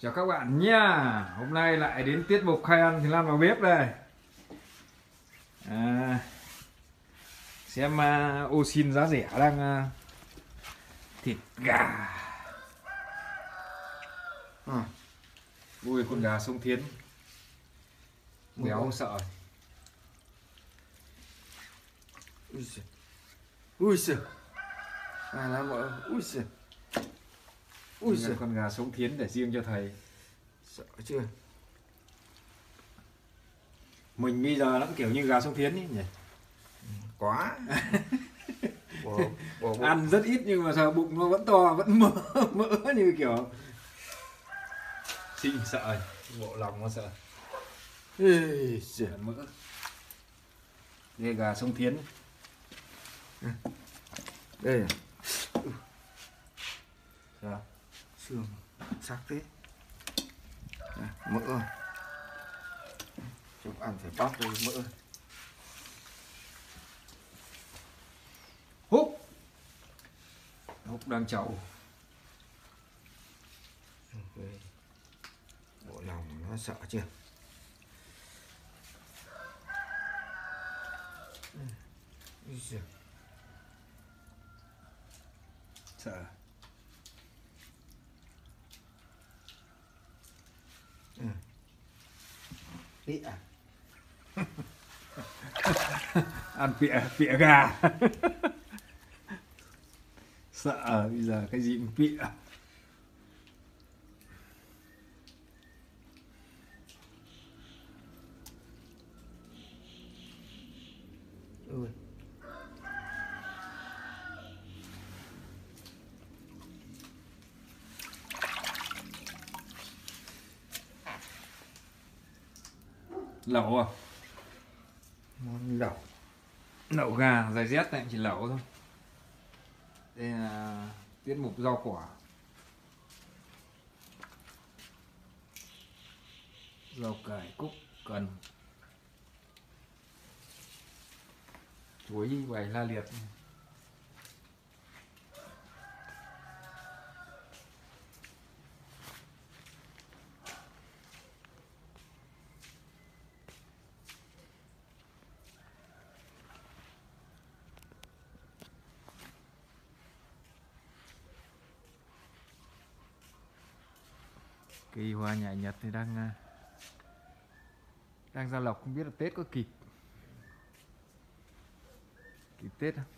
Chào các bạn nha. Hôm nay lại đến tiết mục Khai Ăn Thì Lan vào bếp đây. Xem ô xin giá rẻ đang thịt gà. Ui, con gà sông Thiến béo không sợ. Ui giời. Làm mọi ui giời. Ui giời, con gà sông Thiến để riêng cho thầy. sợ chưa? Mình bây giờ nó cũng kiểu như gà sông Thiến ấy nhỉ. Quá. Bỏ Ăn rất ít nhưng mà sao bụng nó vẫn to, vẫn mỡ như kiểu xinh sợ, bộ lòng nó sợ. Ê giời, Mỡ. Đây gà sông Thiến. đây Sao? xương sắc thế. Mỡ. Chúng ăn phải bóc đi mỡ. Húc đang chậu. Bộ lòng nó sợ chưa? Ui giời. Sợ. Ý à? Ăn pịa gà. Sợ bây giờ cái gì cũng pịa. Ui. Lẩu à? Món lẩu. Lẩu gà dài rét này chỉ lẩu thôi. Đây là tiết mục rau quả. Rau cải, cúc, cần, chuối bày la liệt. Cây hoa nhài Nhật thì đang ra lọc, không biết là Tết có kịp Tết không?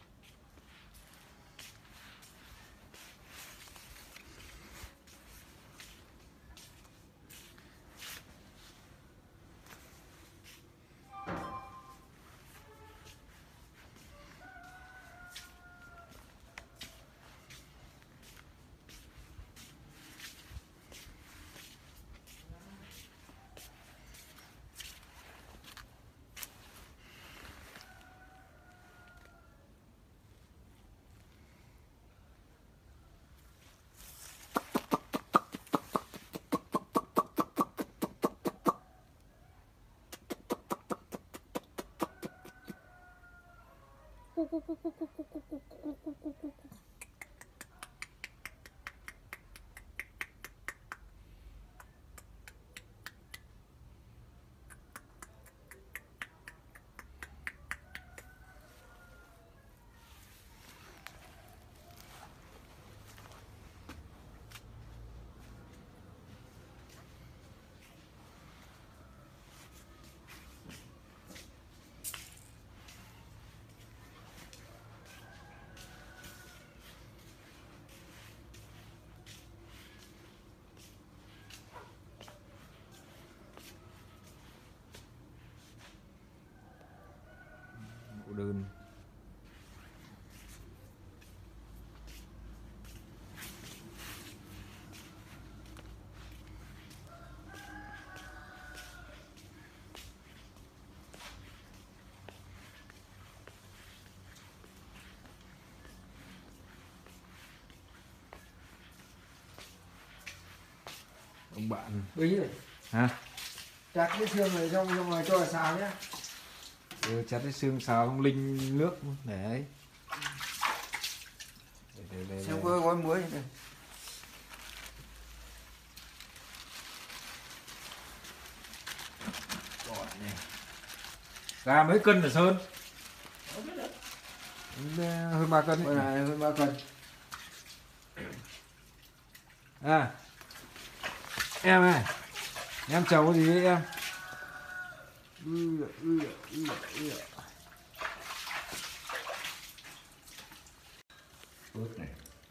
Mẫu đơn. Ông bạn Bí rồi. hả? Chặt cái xương này xong rồi cho vào xào nhé. Chặt cái xương xào không linh nước để ấy. Xem có gói muối này. Còn này. Gà mấy cân hả Sơn? Hơn 3 cân. Con này hơn 3 cân. À, em này, em chào có gì với em? Ướt này.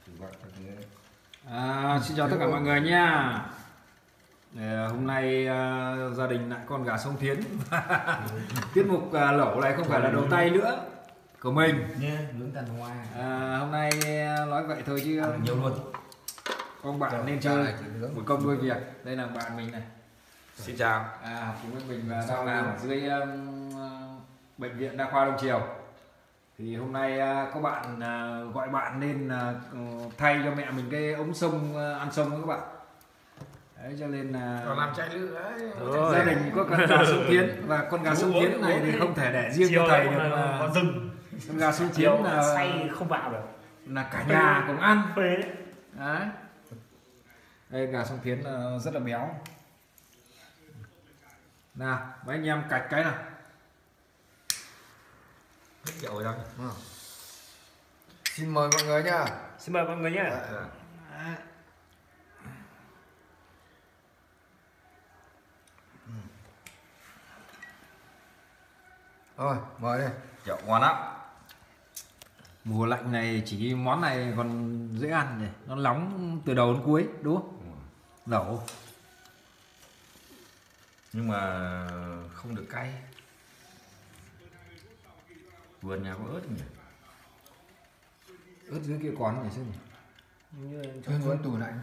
Xin chào tất cả mọi người nha. Hôm nay gia đình lại con gà sông Thiến. Tiết mục lẩu này không phải là đầu tay nữa của mình. Nướng tàn hoa. Hôm nay nói vậy thôi chứ Nhiều luôn. con bạn nên chơi một công đôi việc. Đây là bạn mình này. Xin chào. Cùng với mình là đang làm ở dưới bệnh viện đa khoa Đông Triều. Thì hôm nay có bạn gọi bạn nên thay cho mẹ mình cái ống sông ăn sông các bạn. Đấy cho nên là làm chạy lửa gia đình có con gà sông Thiến và con gà sông Thiến này thì không thể để riêng cho thầy được mà con rừng con gà sông Thiến là say không vào được, là cả nhà cùng ăn. phê Đấy. Đây gà sông Thiến rất là béo. Nào mấy anh em cạch cái nào. hết dầu rồi. Xin mời mọi người nha. Xin mời mọi người nhé. Rồi mời đi. Chợ ngon lắm. Mùa lạnh này chỉ món này còn dễ ăn này, nó nóng từ đầu đến cuối đúng không? Lẩu. Nhưng mà không được cay. Vườn nhà có ớt nhỉ? Ớt dưới kia còn này xem. Trên xuống tủ lạnh.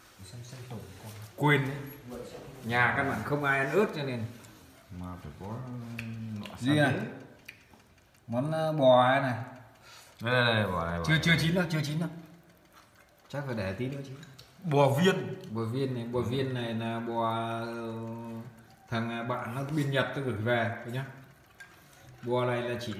Quên đấy. Nhà căn bản không ai ăn ớt cho nên Mà phải có nọ gì sẵn à? đấy. Món bò này Đây, bỏ này. chưa chưa chín đâu. Chắc phải để tí nữa chứ. Bò viên. Bò viên này là bò thằng bạn nó bên Nhật tôi gửi về thôi nhá. Bò này là chỉ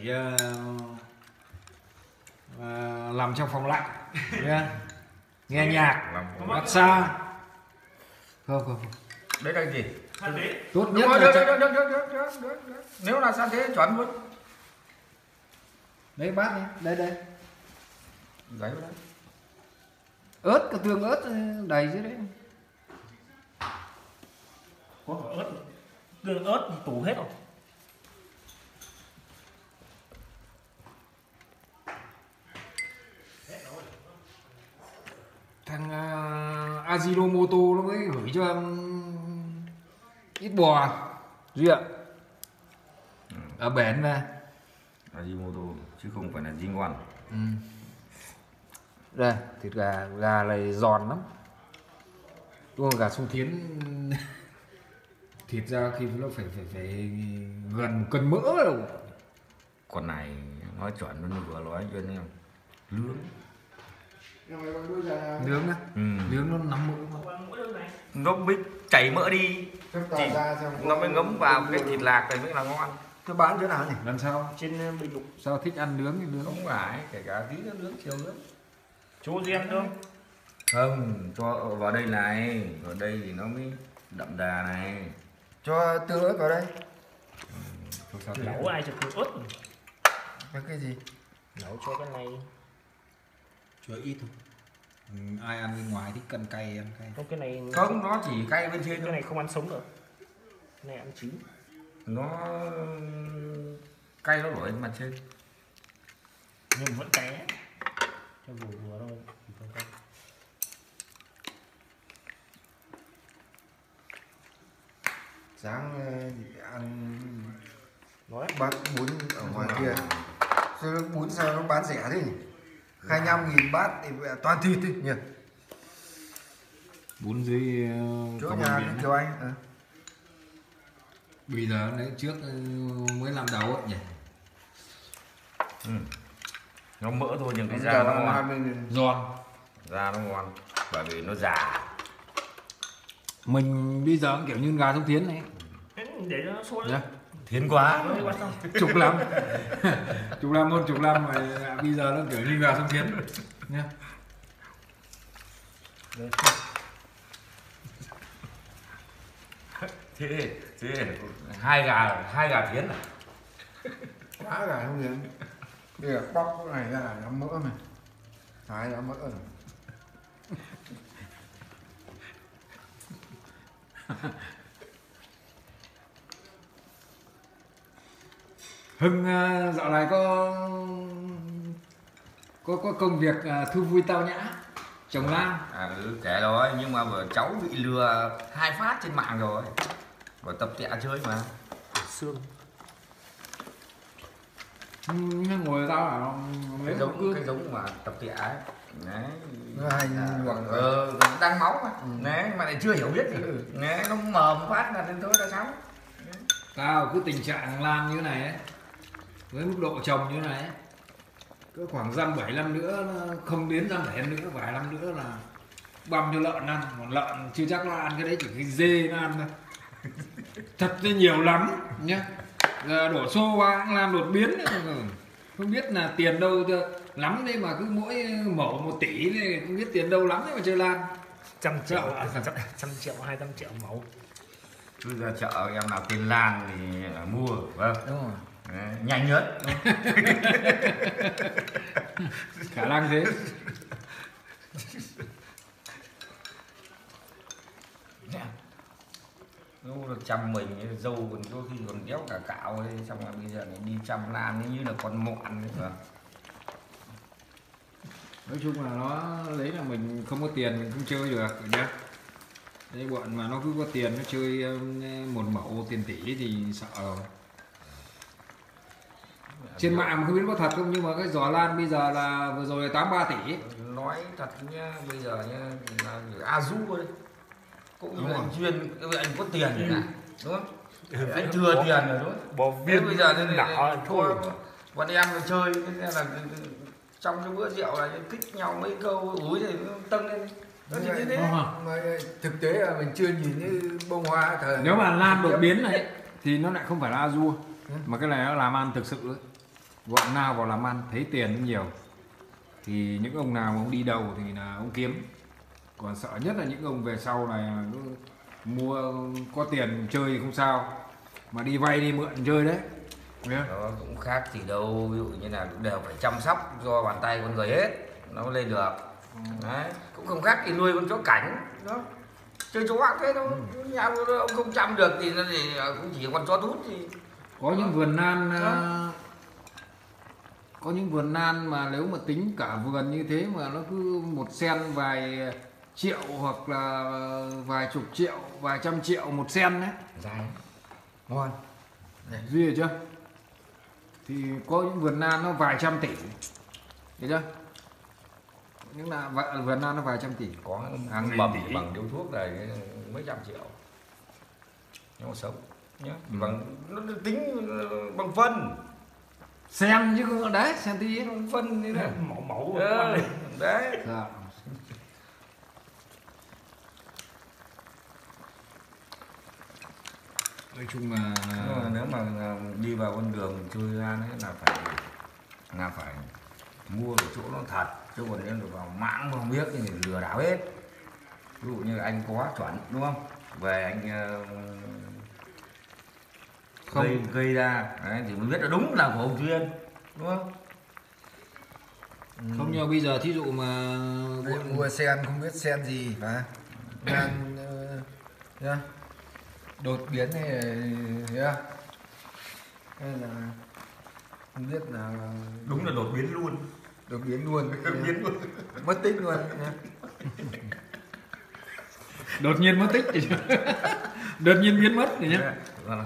làm trong phòng lạnh nhá. Nghe nhạc, Làm massage. Không. đấy là gì? Tốt nhất là Được. Nếu là sao thế chuẩn luôn. đấy bát này, đây. Gáy vào đấy. Ớt, cả tương ớt đầy dưới đấy. Có cả ớt, tương ớt thì tủ hết rồi. Thằng Ajinomoto nó mới gửi cho ít bò Duy ạ. Ở bển về. Ajinomoto chứ không phải là gì ngon. Đây, thịt gà này giòn lắm. Đúng không? Gà sông Thiến thịt ra khi nó phải gần cân mỡ đâu. Con này nói chuẩn luôn vừa nói cho anh em. Lướng. Nướng á. Nướng nó nắm mỡ mà. Nó mới chảy mỡ đi. Tỏa ra xem Nó mới ngấm vào cái thịt lạc này mới là ngon. Tôi bán chỗ nào nhỉ? Lần sau Trên bình lục sao thích ăn nướng thì nướng. Không phải, kể cả tí nữa nướng chiều nữa. chú riêng không? Không, cho vào đây này, vào đây thì nó mới đậm đà này. Cho tương ớt vào đây. Không sao Nấu ai cho tương ớt, Cái gì? nấu cho cái này. Cho ít thôi. Ai ăn bên ngoài thích cân cay ăn cay. Không, cái này Không, nó chỉ cay bên trên cái thôi. này không ăn sống được, cái này ăn chín. Nó cay nó nổi lên mặt trên. Nhưng vẫn té cho vừa thôi thì không cay. Sáng ăn Nói bát bún ở ngoài kia. Sao bún sao nó bán rẻ thế nhỉ? 25.000 bát thì toàn thịt đi nhỉ? Bún dưới Chỗ Cẩm nhà Biển Kiều Anh. bây giờ đấy trước mới làm đầu ấy nhỉ. Nó mỡ thôi nhưng cái da nó ngon. 20.000. Giòn. Da nó ngon bởi vì nó già. Mình bây giờ kiểu như gà sông Thiến này để nó sôi nhá. Thiến quá. Chục lắm. chục lắm mà bây giờ nó kiểu như gà sông Thiến nhá. Thế Thế hai gà thiến à? Quá gà không miếng. Bây giờ bóc cái này ra là nó mỡ này. Thái nó mỡ rồi. Hưng dạo này có công việc thu vui tao nhã chồng Lan. Kể rồi, nhưng mà vừa cháu bị lừa 2 phát trên mạng rồi. Vừa tập tẹa chơi mà. Xương. Ngồi tao là Cái giống mà tập tẹa ấy. Đấy. Nó hay hoặc Đang máu mà. Đấy, mà lại chưa hiểu biết gì. Đấy, nó mờ một phát là đến thôi đã xong. tao cứ tình trạng Lan như này ấy, với mức độ trồng như này ấy, cứ khoảng dăm 7 năm nữa không đến dăm 7 năm nữa, vài năm nữa là băm cho lợn ăn. Còn lợn chưa chắc nó ăn cái đấy, chỉ cái dê nó ăn thôi. Thật ra nhiều lắm nhá. Giờ đổ xô qua cũng làm đột biến nữa. Không biết là tiền đâu lắm đấy mà cứ mỗi mẫu 1 tỷ này, không biết tiền đâu lắm đấy mà chơi Lan. 100 triệu, 100 triệu, 200 triệu mẫu. Cứ ra chợ em nào tiền Lan thì mua, vâng. đúng rồi. Đấy, nhanh nhất. Khả năng thế. Nó chăm mình dâu còn có khi còn đéo cả cạo ấy, xong rồi bây giờ này đi chăm Lan như là con mọn ấy. Vâng. Nói chung là nó lấy là mình không có tiền mình không chơi được nhá. Đấy, bọn mà nó cứ có tiền nó chơi một mẫu tiền tỷ thì sợ rồi. Trên mạng không biết có thật không, nhưng mà cái giò Lan bây giờ là vừa rồi là 83 tỷ. Nói thật nhá, bây giờ nhá là Azu đấy cũng như anh chuyên anh có tiền rồi này, đúng không? Anh thừa tiền rồi đúng không? Bò viên bây giờ nên thôi. bọn em chơi nên là trong cái bữa rượu là kích nhau mấy câu úi thì nó tâng lên. Nó chỉ thế. Mà thực tế là mình chưa nhìn như bông hoa thời. Nếu mà Lan đột biến này thì nó lại không phải là Azu, mà cái này nó làm ăn thực sự ấy. Bọn nào vào làm ăn thấy tiền nhiều thì những ông nào mà ông đi đầu thì là ông kiếm. Còn sợ nhất là những ông về sau này mua có tiền chơi thì không sao, mà đi vay đi mượn chơi đấy. Nó cũng khác gì đâu, ví dụ như là đều phải chăm sóc do bàn tay con người hết nó mới lên được. Đấy, cũng không khác thì nuôi con chó cảnh đó, chơi chó hoác thế thôi. Nhà ông không chăm được thì nó cũng chỉ con chó tút thì Có những vườn Lan có những vườn Lan mà nếu mà tính cả vườn như thế mà nó cứ một sen vài triệu hoặc là vài chục triệu, vài trăm triệu một sen đấy. dài Ngon. Duy hiểu chưa? Thì có những vườn Lan nó vài trăm tỷ. Hiểu chưa? Những là vườn Lan nó vài trăm tỷ. có Hàng mầm nghìn tỷ. bằng điếu thuốc này mấy trăm triệu nhưng mà sống nhá, bằng nó tính bằng phân. Sen chứ không đấy, sen tí. Phân như thế. Mẫu Đấy. Dạ. Nói chung là Nếu mà đi vào con đường chơi Lan ấy là phải mua ở chỗ nó thật, chứ còn nếu được vào mạng không biết thì lừa đảo hết. Ví dụ như anh có chuẩn đúng không, về anh không gây ra đấy, thì mới biết là đúng là của ông Duyên đúng không. không, nhưng mà bây giờ thí dụ mà Mua sen không biết sen gì mà Lan nhá. Đột biến hay là hay là không biết là Đúng là đột biến luôn. đột biến luôn. Biến luôn. Mất tích luôn nhá. đột nhiên mất tích thì đột nhiên biến mất thì nhá.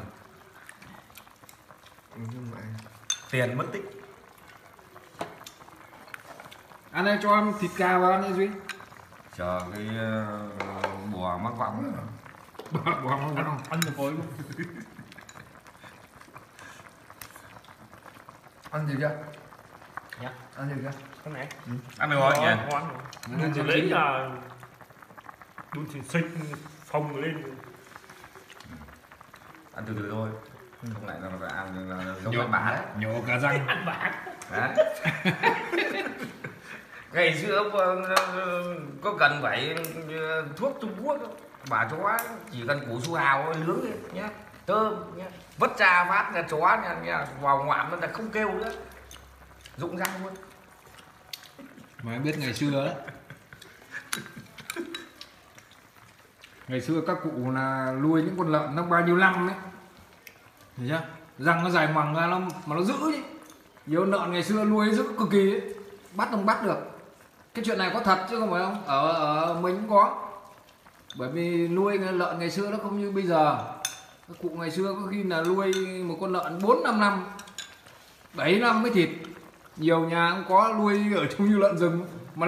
Tiền mất tích. Anh ơi cho em thịt cà vào anh Duy. Chờ cái bò mắc võng. Bò không có. ăn được với luôn. Ăn gì chưa? Dạ. Ăn gì chưa? Cái này Ăn được rồi nhỉ. ngon rồi. Đun lấy là đun thì xích phồng lên. Ăn từ từ thôi, không lại là phải ăn là giống ăn bả đấy. Nhổ cả răng. Ăn bạc. Đấy. Ngày xưa ông có cần phải thuốc Trung Quốc đâu. Bà chó chỉ cần củ su hào nướng lên nhé, Tôm nhá, vất ra phát ra chó nha, vào ngoạm nó là không kêu nữa, rụng răng luôn. Mà em biết ngày xưa đấy, ngày xưa các cụ là nuôi những con lợn nó bao nhiêu năm ấy, thấy chưa, răng nó dài ngoằng ra mà nó giữ ấy. Nhiều lợn ngày xưa nuôi giữ cực kỳ ấy. Bắt không bắt được. Cái chuyện này có thật chứ không phải không, ở mình cũng có, bởi vì nuôi lợn ngày xưa nó không như bây giờ. Các cụ ngày xưa có khi là nuôi một con lợn 4-5 năm 7 năm mới thịt. Nhiều nhà cũng có nuôi ở trong như lợn rừng mà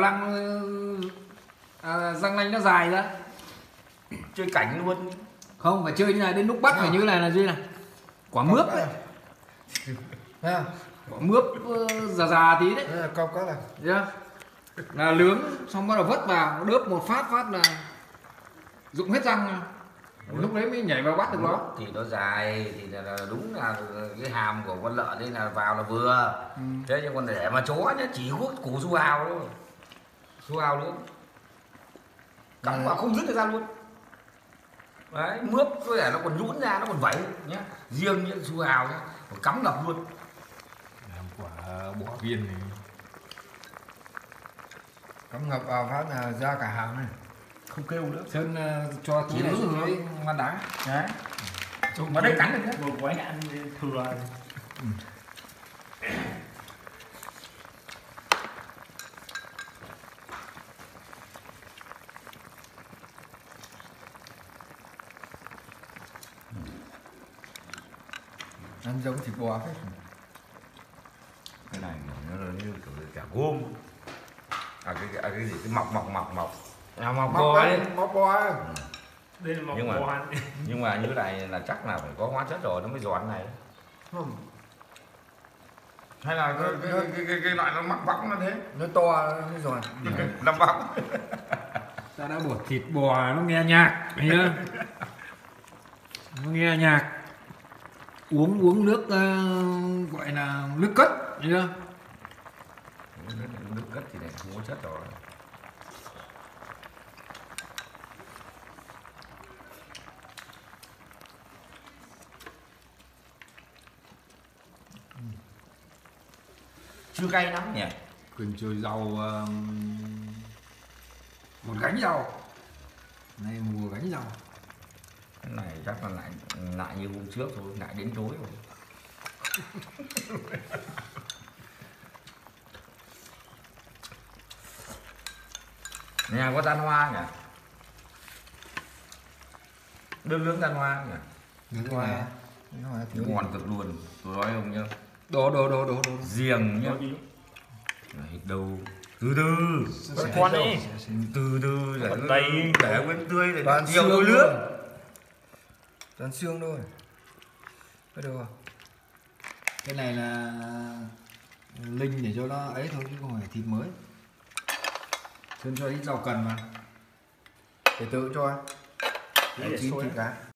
răng nanh nó dài ra. Chơi cảnh luôn. Không phải chơi như này, đến lúc bắt phải như này là gì này, quả mướp đấy, quả mướp già già tí đấy, câu có là là nướng xong bắt đầu vất vào đớp một phát là rụng hết răng, lúc đấy mới nhảy vào bắt được nó. Thì nó dài thì là đúng là cái hàm của con lợn đây là vào là vừa. Thế nhưng còn để mà chó nhá, chỉ hút củ su hào thôi, su hào nữa cắm vào không dứt được ra luôn. Đấy, mướp có thể nó còn nhũn ra, nó còn vẩy nhá, riêng những su hào nhá còn cắm ngập luôn. Làm quả bỏ viên này cắm ngập vào phát là ra cả hàm này, không kêu nữa. Sơn cho tí này xuống dưới ngăn đá đấy, mà đây cắn được nhá. một quái ăn thừa. ăn giống thịt bò hết. Cái này nó như kiểu cả gôm, cái gì cái mọc Móc bò ấy. móc bò ấy. Đây là một Nhưng mà- bò ăn. Nhưng mà như này là chắc là phải có hóa chất rồi nó mới giòn này, Không, hay là cái loại nó mắc võng nó thế, nó to nó giòn. làm võng. Ta đã bổ thịt bò nó nghe nhạc nhá, nó nghe nhạc, uống nước gọi là nước cất nhá. Nước cất thì này không có chất rồi. Chưa cay lắm nhỉ. Quỳnh chơi rau, một gánh rau này, mùa gánh rau. Cái này chắc là lại như hôm trước thôi, lại đến tối rồi. Nhà có tan hoa nhỉ, nướng tan hoa nhỉ, Nước hoa. Nước hoa thiếu ngon cực luôn, tôi nói ông nhá. Đồ Riêng nhá, này đâu từ từ Con ấy. từ từ để Còn tay. để nguyên tươi để toàn nhiều xương đôi luôn. nước. Toàn xương thôi. Có được không? Cái này là linh để cho nó ấy thôi chứ không phải thịt mới. Sơn cho ít rau cần vào. Để tự cho. Để Chín sôi thịt cá.